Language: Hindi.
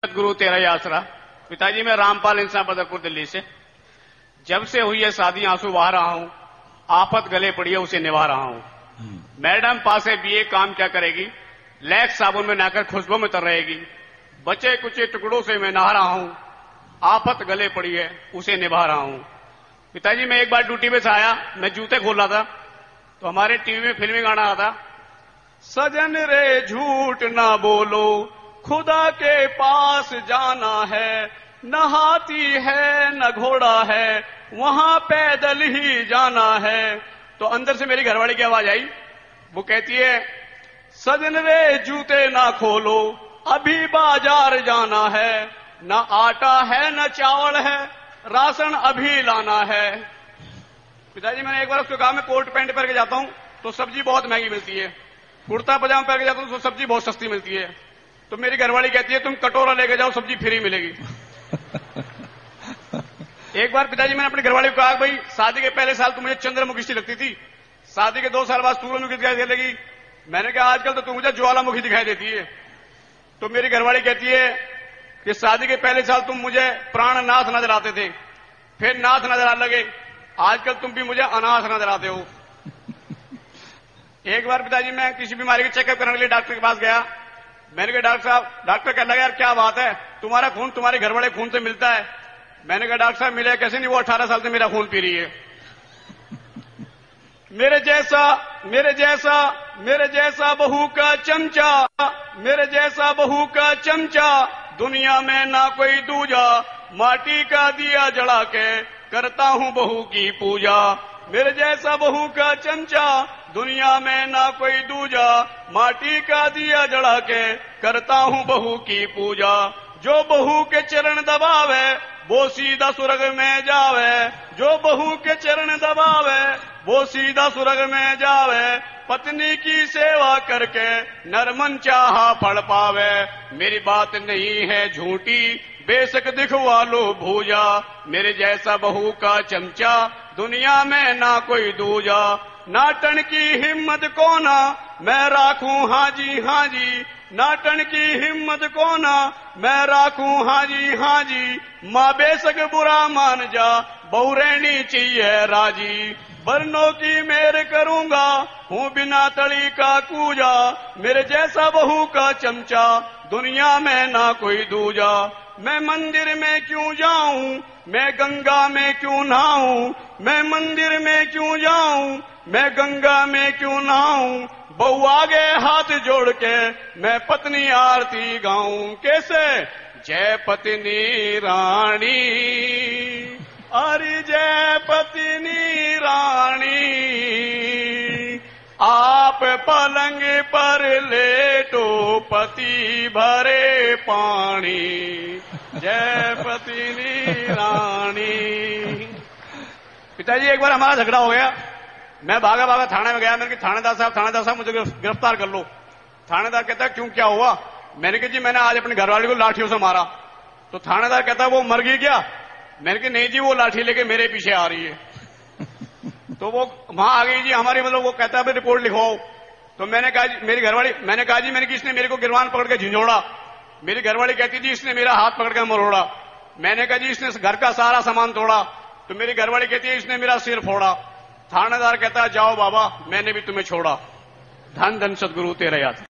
सतगुरु तेरा ही आसरा। पिताजी मैं रामपाल इंसान बदरपुर दिल्ली से। जब से हुई है शादी आंसू बहा रहा हूं, आफत गले पड़ी है उसे निभा रहा हूं। मैडम पास है बीए काम क्या करेगी, लैक्स साबुन में नहाकर खुशबू में तर रहेगी। बचे कुचे टुकड़ों से मैं नहा रहा हूं, आफत गले पड़ी है उसे निभा रहा हूं। पिताजी मैं एक बार ड्यूटी पे से आया, मैं जूते खोल रहा था तो हमारे टीवी में फिल्मी गाना आता, सजन रे झूठ ना बोलो खुदा के पास जाना है, न हाथी है न घोड़ा है वहां पैदल ही जाना है। तो अंदर से मेरी घरवाली की आवाज आई, वो कहती है सजन रे जूते ना खोलो अभी बाजार जाना है, न आटा है न चावल है राशन अभी लाना है। पिताजी मैंने एक बार उसको कहा मैं कोट पैंट पहन के जाता हूं तो सब्जी बहुत महंगी मिलती है, कुर्ता पजामा पहन के जाता हूं तो सब्जी बहुत सस्ती मिलती है। तो मेरी घरवाली कहती है तुम कटोरा लेके जाओ सब्जी फ्री मिलेगी। एक बार पिताजी मैंने अपनी घरवाली को कहा भाई शादी के पहले साल तो मुझे चंद्रमुखी सी लगती थी, शादी के 2 साल बाद सूरजमुखी दिखाई देने लगी। मैंने कहा आजकल तो तू मुझे ज्वालामुखी दिखाई देती है। तो मेरी घरवाली कहती है कि शादी के पहले साल तुम मुझे प्राणनाथ नजर आते थे, फिर नाथ नजर आने लगे, आजकल तुम भी मुझे अनाथ नजर आते हो। एक बार पिताजी मैं किसी बीमारी के चेकअप करने के लिए डॉक्टर के पास गया। मैंने कहा डॉक्टर साहब, डॉक्टर कहने लगा यार क्या बात है, तुम्हारा खून तुम्हारे घर वाले खून से मिलता है। मैंने कहा डॉक्टर साहब मिले कैसे नहीं, वो 18 साल से मेरा खून पी रही है। मेरे जैसा बहू का चमचा, मेरे जैसा बहू का चमचा दुनिया में ना कोई दूजा, माटी का दिया जला के करता हूं बहू की पूजा। मेरे जैसा बहू का चमचा दुनिया में ना कोई दूजा, माटी का दिया जला के करता हूं बहू की पूजा। जो बहू के चरण दबावे वो सीधा स्वर्ग में जावे, जो बहू के चरण दबावे वो सीधा स्वर्ग में जावे। पत्नी की सेवा करके नरमन चाहा फल पावे। मेरी बात नहीं है झूठी बेशक दिखवा लो भूजा, मेरे जैसा बहू का चमचा दुनिया में ना कोई दूजा। नाटन की हिम्मत को ना मैं राखूं हाजी हाजी, नाटन की हिम्मत को ना मैं राखूं हाजी हाजी। माँ बेशक बुरा मान जा बहू रहनी चाहिए राजी। बरनों की मेर करूंगा हूँ बिना तली का कूजा, मेरे जैसा बहू का चमचा दुनिया में ना कोई दूजा। मैं मंदिर में क्यों जाऊं, मैं गंगा में क्यों नहाऊं, मैं मंदिर में क्यों जाऊं, मैं गंगा में क्यों नहाऊं। बहू आगे हाथ जोड़ के मैं पत्नी आरती गाऊं। कैसे जय पत्नी रानी, अरे जय पत्नी रानी, आप पलंग पर लेटो पति भरे पानी, जय पत्नी रानी। पिताजी एक बार हमारा झगड़ा हो गया, मैं भागा भागा थाने में गया। मैंने कहा थानेदार साहब मुझे गिरफ्तार कर लो। थानेदार कहता है क्यों क्या हुआ। मैंने कहा जी मैंने आज अपनी घरवाली को लाठियों से मारा। तो थानेदार कहता है वो मर गई क्या। मैंने कहा नहीं जी वो लाठी लेके मेरे पीछे आ रही है। तो वो वहां आ गई जी हमारी, मतलब वो कहता है रिपोर्ट लिखवाओ। तो मैंने कहा मेरी घरवाली, मैंने कहा जी मैंने किसने मेरे को गिरवान पकड़ के झिझोड़ा। मेरी घरवाली कहती जी इसने मेरा हाथ पकड़ के मरोड़ा। मैंने कहा जी इसने घर का सारा सामान तोड़ा। तो मेरी घरवाली कहती है इसने मेरा सिर फोड़ा। थानेदार कहता है जाओ बाबा मैंने भी तुम्हें छोड़ा। धन धन सदगुरु तेरा याद।